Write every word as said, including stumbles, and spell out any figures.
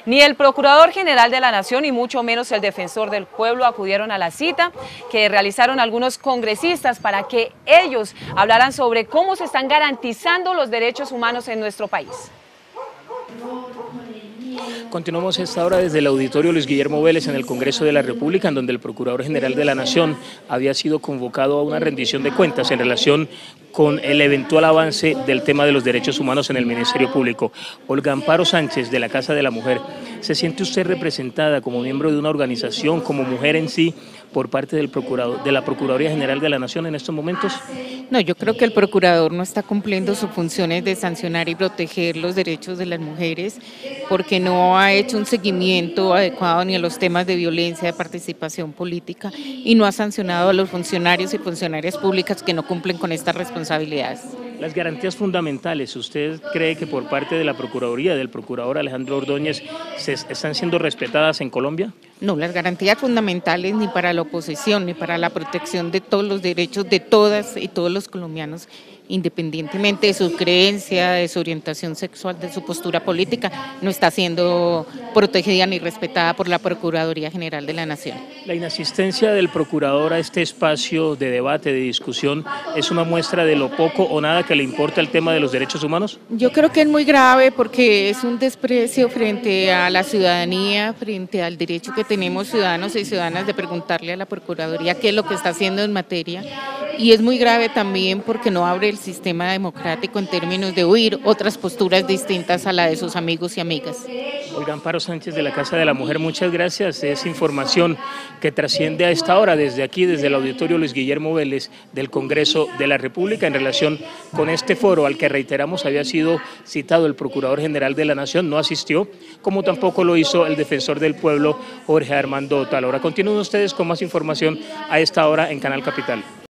Ni el Procurador General de la Nación y mucho menos el Defensor del Pueblo acudieron a la cita que realizaron algunos congresistas para que ellos hablaran sobre cómo se están garantizando los derechos humanos en nuestro país. Continuamos esta hora desde el auditorio Luis Guillermo Vélez en el Congreso de la República, en donde el Procurador General de la Nación había sido convocado a una rendición de cuentas en relación con el eventual avance del tema de los derechos humanos en el Ministerio Público. Olga Amparo Sánchez, de la Casa de la Mujer, ¿se siente usted representada como miembro de una organización, como mujer en sí, por parte del procurador, de la Procuraduría General de la Nación en estos momentos? No, yo creo que el procurador no está cumpliendo sus funciones de sancionar y proteger los derechos de las mujeres porque no ha hecho un seguimiento adecuado ni a los temas de violencia, de participación política y no ha sancionado a los funcionarios y funcionarias públicas que no cumplen con estas responsabilidades. Las garantías fundamentales, ¿usted cree que por parte de la Procuraduría, del Procurador Alejandro Ordóñez, se están siendo respetadas en Colombia? No, las garantías fundamentales ni para la oposición ni para la protección de todos los derechos de todas y todos los colombianos, independientemente de su creencia, de su orientación sexual, de su postura política, no está siendo protegida ni respetada por la Procuraduría General de la Nación. La inasistencia del Procurador a este espacio de debate, de discusión, ¿es una muestra de lo poco o nada que le importa el tema de los derechos humanos? Yo creo que es muy grave porque es un desprecio frente a la ciudadanía, frente al derecho que tenemos ciudadanos y ciudadanas de preguntarle a la Procuraduría qué es lo que está haciendo en materia. Y es muy grave también porque no abre el sistema democrático en términos de oír otras posturas distintas a la de sus amigos y amigas. Olga Amparo Sánchez, de la Casa de la Mujer, muchas gracias. Es información que trasciende a esta hora desde aquí, desde el auditorio Luis Guillermo Vélez del Congreso de la República, en relación con este foro al que, reiteramos, había sido citado el Procurador General de la Nación, no asistió, como tampoco lo hizo el Defensor del Pueblo, Jorge Armando Otálora. Continúen ustedes con más información a esta hora en Canal Capital.